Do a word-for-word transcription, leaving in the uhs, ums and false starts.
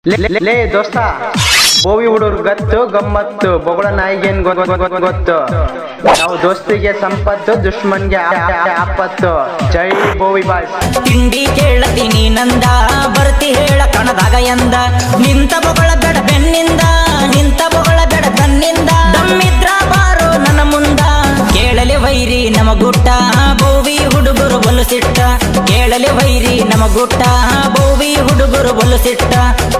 ಲೇ ದೋಸ್ತ, ಬೋವಿ ಹುಡುಗರು ಗತ್ತು ಗಮ್ಮತ್ತು, ಬೊಗಳ ನಾಯಿಗೇನ್ ಗೊತ್ತು. ನಾವು ದೋಸ್ತಿಗೆ ಸಂಪತ್ತು, ದುಶ್ಮನ್ಗೆ ಆಪತ್ತು. ಜೈ ಬೋವಿ ಬಾಯ್ಸ್. ತಿಂಡಿ ಕೇಳತೀನಿ ನಂದ, ಬರ್ತಿ ಹೇಳ ಕಣದಾಗ ಎಂದ. ನಿಂತ ಬೊಗಳ ಬೆಡ ಬೆನ್ನಿಂದ, ನಿಂತ ಬೊಗಳ ಬೆಡ ಕಣ್ಣಿಂದ. ದಮ್ಮಿದ್ರ ಬಾರೋ ನನ್ನ ಮುಂದ, ಕೇಳಲೆ ವೈರಿ ನಮ ಗುಟ್ಟ, ಬೋವಿ ಹುಡುಗರು ಬಲು ಸಿಟ್ಟ. ಕೇಳಲೆ ವೈರಿ ನಮ ಗುಟ್ಟ, ಬೋವಿ ಹುಡುಗರು ಬಲು ಸಿಟ್ಟ.